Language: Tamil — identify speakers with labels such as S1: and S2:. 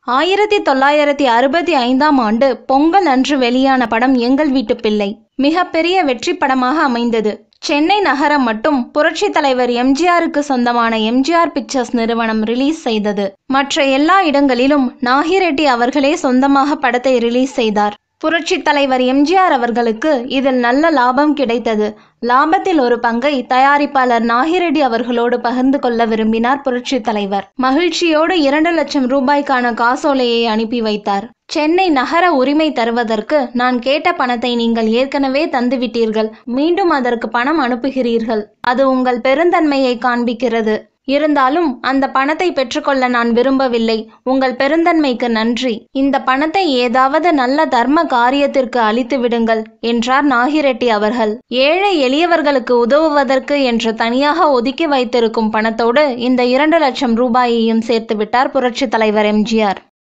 S1: 1965ஆம் ஆண்டு பொங்கல் அன்று வெளியான படம் எங்கள் வீட்டு பிள்ளை மிகப்பெரிய வெற்றி படமாக அமைந்தது. சென்னை நகரம் மட்டும் புரட்சி தலைவர் எம்ஜிஆருக்கு சொந்தமான எம்ஜிஆர் பிக்சர்ஸ் நிறுவனம் ரிலீஸ் செய்தது. மற்ற எல்லா இடங்களிலும் நாகிரெட்டி அவர்களே சொந்தமாக படத்தை ரிலீஸ் செய்தார். புரட்சி தலைவர் எம்ஜிஆர் அவர்களுக்கு இதில் நல்ல லாபம் கிடைத்தது. லாபத்தில் ஒரு பங்கை தயாரிப்பாளர் நாகிரெட்டி அவர்களோடு பகிர்ந்து கொள்ள விரும்பினார் புரட்சி தலைவர். மகிழ்ச்சியோடு 2 லட்சம் ரூபாய்க்கான காசோலையை அனுப்பி வைத்தார். சென்னை நகர உரிமை தருவதற்கு நான் கேட்ட பணத்தை நீங்கள் ஏற்கனவே தந்துவிட்டீர்கள். மீண்டும் அதற்கு பணம் அனுப்புகிறீர்கள். அது உங்கள் பெருந்தன்மையை காண்பிக்கிறது. இருந்தாலும் அந்த பணத்தை பெற்றுக்கொள்ள நான் விரும்பவில்லை. உங்கள் பெருந்தன்மைக்கு நன்றி. இந்த பணத்தை ஏதாவது நல்ல தர்ம காரியத்திற்கு அளித்து விடுங்கள் என்றார் நாகிரெட்டி அவர்கள். ஏழை எளியவர்களுக்கு உதவுவதற்கு என்று தனியாக ஒதுக்கி வைத்திருக்கும் பணத்தோடு இந்த 2 லட்சம் ரூபாயையும் சேர்த்து விட்டார் புரட்சி தலைவர் எம்ஜிஆர்.